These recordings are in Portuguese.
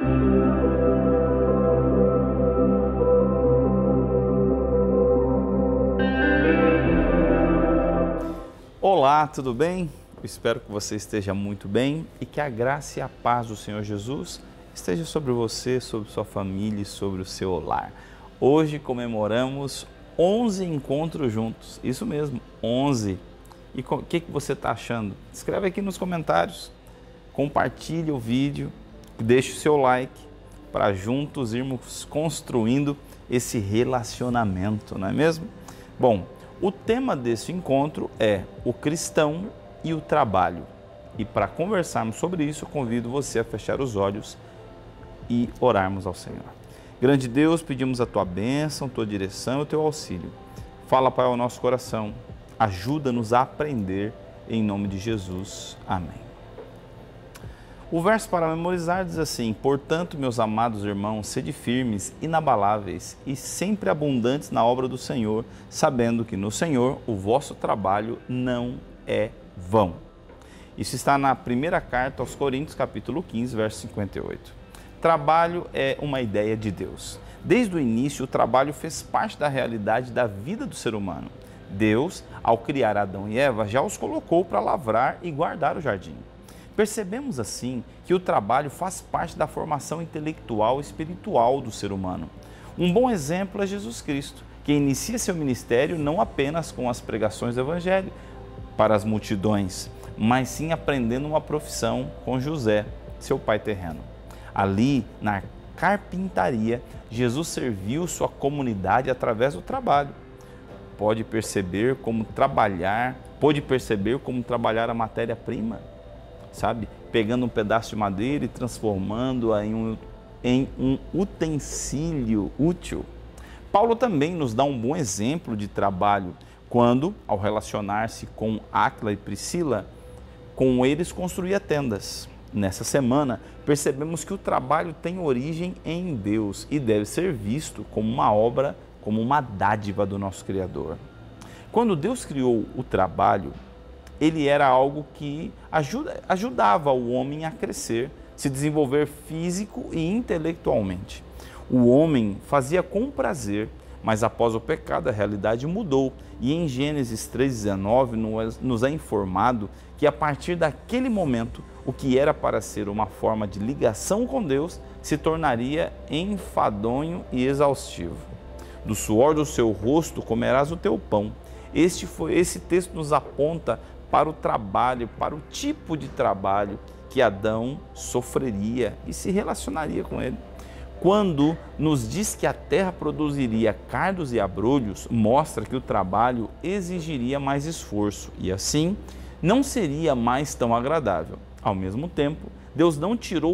Olá, tudo bem? Eu espero que você esteja muito bem e que a graça e a paz do Senhor Jesus esteja sobre você, sobre sua família e sobre o seu lar. Hoje comemoramos 11 encontros juntos, isso mesmo, 11. E o que você está achando? Escreve aqui nos comentários, compartilhe o vídeo, deixe o seu like para juntos irmos construindo esse relacionamento, não é mesmo? Bom, o tema desse encontro é o cristão e o trabalho. E para conversarmos sobre isso, eu convido você a fechar os olhos e orarmos ao Senhor. Grande Deus, pedimos a Tua bênção, Tua direção e o Teu auxílio. Fala, Pai, ao nosso coração. Ajuda-nos a aprender, em nome de Jesus. Amém. O verso para memorizar diz assim: portanto, meus amados irmãos, sede firmes, inabaláveis e sempre abundantes na obra do Senhor, sabendo que no Senhor o vosso trabalho não é vão. Isso está na primeira carta aos Coríntios, capítulo 15, verso 58. Trabalho é uma ideia de Deus. Desde o início, o trabalho fez parte da realidade da vida do ser humano. Deus, ao criar Adão e Eva, já os colocou para lavrar e guardar o jardim. Percebemos assim que o trabalho faz parte da formação intelectual e espiritual do ser humano. Um bom exemplo é Jesus Cristo, que inicia seu ministério não apenas com as pregações do Evangelho para as multidões, mas sim aprendendo uma profissão com José, seu pai terreno. Ali, na carpintaria, Jesus serviu sua comunidade através do trabalho. Pôde perceber como trabalhar a matéria-prima, sabe? Pegando um pedaço de madeira e transformando-a em um utensílio útil. Paulo também nos dá um bom exemplo de trabalho quando, ao relacionar-se com Áquila e Priscila, com eles construía tendas. Nessa semana, percebemos que o trabalho tem origem em Deus e deve ser visto como uma obra, como uma dádiva do nosso Criador. Quando Deus criou o trabalho, ele era algo que ajudava o homem a crescer, se desenvolver físico e intelectualmente. O homem fazia com prazer, mas após o pecado a realidade mudou. E em Gênesis 3,19 nos é informado que a partir daquele momento, o que era para ser uma forma de ligação com Deus se tornaria enfadonho e exaustivo. Do suor do seu rosto comerás o teu pão. Esse texto nos aponta para o trabalho, para o tipo de trabalho que Adão sofreria e se relacionaria com ele. Quando nos diz que a terra produziria cardos e abrolhos, mostra que o trabalho exigiria mais esforço e assim não seria mais tão agradável. Ao mesmo tempo, Deus não tirou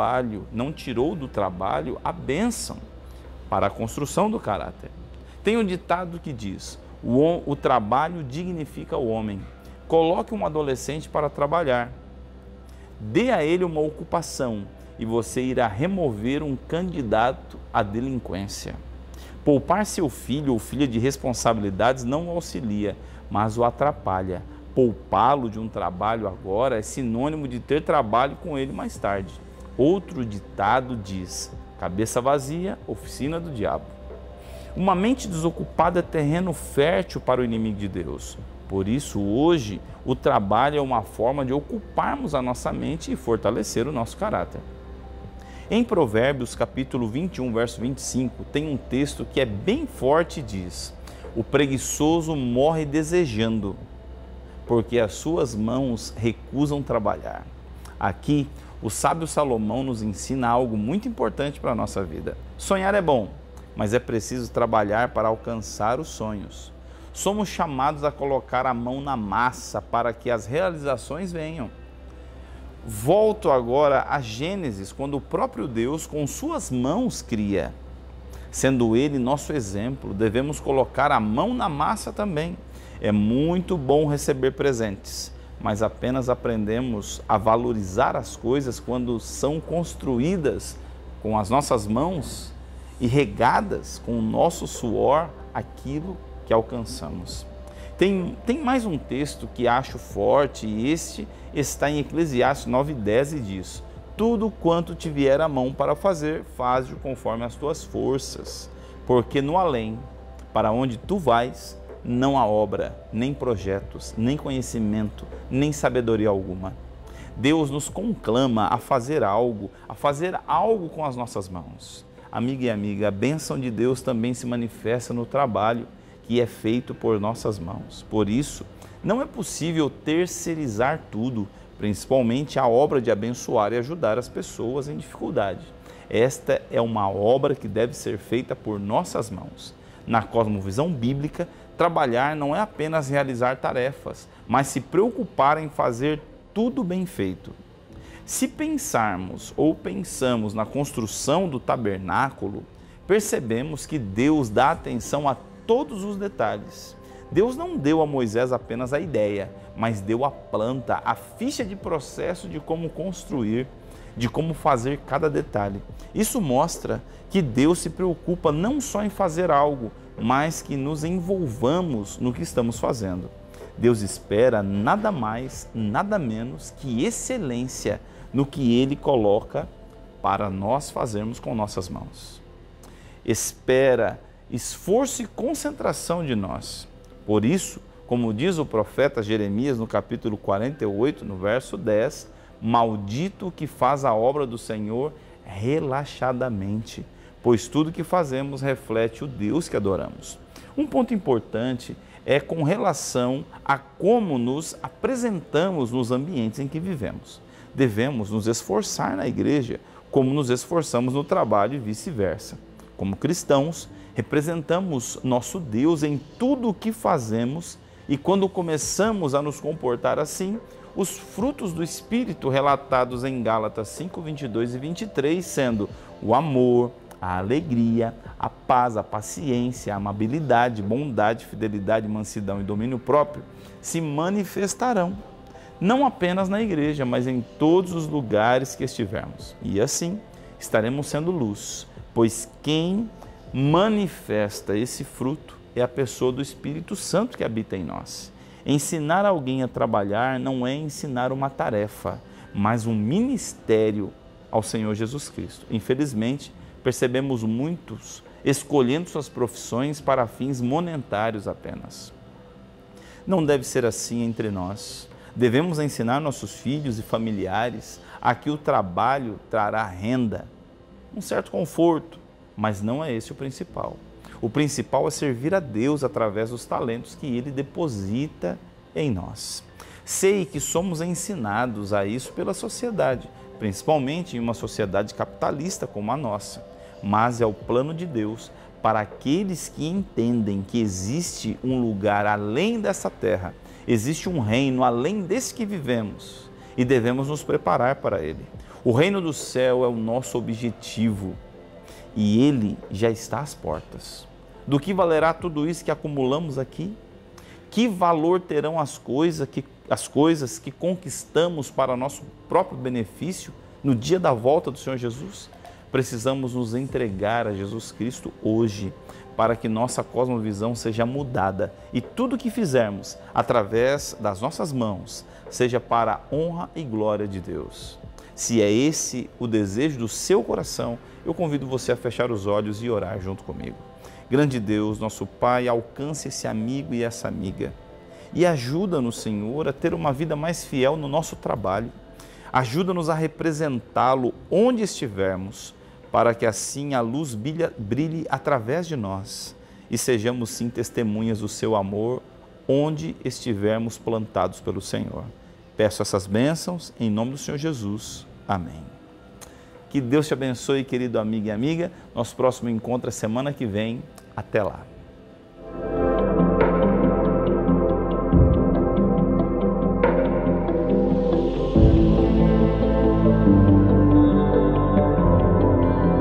do trabalho a bênção para a construção do caráter. Tem um ditado que diz: o trabalho dignifica o homem. Coloque um adolescente para trabalhar. Dê a ele uma ocupação e você irá remover um candidato à delinquência. Poupar seu filho ou filha de responsabilidades não o auxilia, mas o atrapalha. Poupá-lo de um trabalho agora é sinônimo de ter trabalho com ele mais tarde. Outro ditado diz: cabeça vazia, oficina do diabo. Uma mente desocupada é terreno fértil para o inimigo de Deus. Por isso, hoje, o trabalho é uma forma de ocuparmos a nossa mente e fortalecer o nosso caráter. Em Provérbios, capítulo 21, verso 25, tem um texto que é bem forte e diz: o preguiçoso morre desejando, porque as suas mãos recusam trabalhar. Aqui, o sábio Salomão nos ensina algo muito importante para a nossa vida. Sonhar é bom, mas é preciso trabalhar para alcançar os sonhos. Somos chamados a colocar a mão na massa para que as realizações venham. Volto agora a Gênesis, quando o próprio Deus com suas mãos cria. Sendo Ele nosso exemplo, devemos colocar a mão na massa também. É muito bom receber presentes, mas apenas aprendemos a valorizar as coisas quando são construídas com as nossas mãos e regadas com o nosso suor aquilo que alcançamos. Tem mais um texto que acho forte e este está em Eclesiastes 9:10 e diz: tudo quanto te vier à mão para fazer, faze-o conforme as tuas forças, porque no além, para onde tu vais, não há obra, nem projetos, nem conhecimento, nem sabedoria alguma. Deus nos conclama a fazer algo com as nossas mãos. Amiga e amiga, a bênção de Deus também se manifesta no trabalho que é feito por nossas mãos. Por isso, não é possível terceirizar tudo, principalmente a obra de abençoar e ajudar as pessoas em dificuldade. Esta é uma obra que deve ser feita por nossas mãos. Na cosmovisão bíblica, trabalhar não é apenas realizar tarefas, mas se preocupar em fazer tudo bem feito. Se pensamos na construção do tabernáculo, percebemos que Deus dá atenção a todos os detalhes. Deus não deu a Moisés apenas a ideia, mas deu a planta, a ficha de processo de como construir, de como fazer cada detalhe. Isso mostra que Deus se preocupa não só em fazer algo, mas que nos envolvamos no que estamos fazendo. Deus espera nada mais, nada menos que excelência no que Ele coloca para nós fazermos com nossas mãos. Espera esforço e concentração de nós. Por isso, como diz o profeta Jeremias no capítulo 48, no verso 10, maldito o que faz a obra do Senhor relaxadamente, pois tudo que fazemos reflete o Deus que adoramos. Um ponto importante é com relação a como nos apresentamos nos ambientes em que vivemos. Devemos nos esforçar na igreja, como nos esforçamos no trabalho e vice-versa. Como cristãos, representamos nosso Deus em tudo o que fazemos e quando começamos a nos comportar assim, os frutos do Espírito relatados em Gálatas 5, 22 e 23, sendo o amor, a alegria, a paz, a paciência, a amabilidade, bondade, fidelidade, mansidão e domínio próprio, se manifestarão, não apenas na igreja, mas em todos os lugares que estivermos. E assim, estaremos sendo luz, pois quem manifesta esse fruto é a pessoa do Espírito Santo que habita em nós. Ensinar alguém a trabalhar não é ensinar uma tarefa, mas um ministério ao Senhor Jesus Cristo. Infelizmente, percebemos muitos escolhendo suas profissões para fins monetários apenas. Não deve ser assim entre nós. Devemos ensinar nossos filhos e familiares a que o trabalho trará renda, um certo conforto, mas não é esse o principal. O principal é servir a Deus através dos talentos que Ele deposita em nós. Sei que somos ensinados a isso pela sociedade, principalmente em uma sociedade capitalista como a nossa, mas é o plano de Deus para aqueles que entendem que existe um lugar além dessa terra, existe um reino além desse que vivemos e devemos nos preparar para ele. O reino do céu é o nosso objetivo e ele já está às portas. Do que valerá tudo isso que acumulamos aqui? Que valor terão as coisas que conquistamos para nosso próprio benefício no dia da volta do Senhor Jesus? Precisamos nos entregar a Jesus Cristo hoje, para que nossa cosmovisão seja mudada e tudo que fizermos através das nossas mãos seja para a honra e glória de Deus. Se é esse o desejo do seu coração, eu convido você a fechar os olhos e orar junto comigo. Grande Deus, nosso Pai, alcance esse amigo e essa amiga e ajuda-nos, Senhor, a ter uma vida mais fiel no nosso trabalho. Ajuda-nos a representá-lo onde estivermos, para que assim a luz brilhe através de nós e sejamos sim testemunhas do seu amor onde estivermos plantados pelo Senhor. Peço essas bênçãos em nome do Senhor Jesus. Amém. Que Deus te abençoe, querido amigo e amiga. Nosso próximo encontro é semana que vem. Até lá.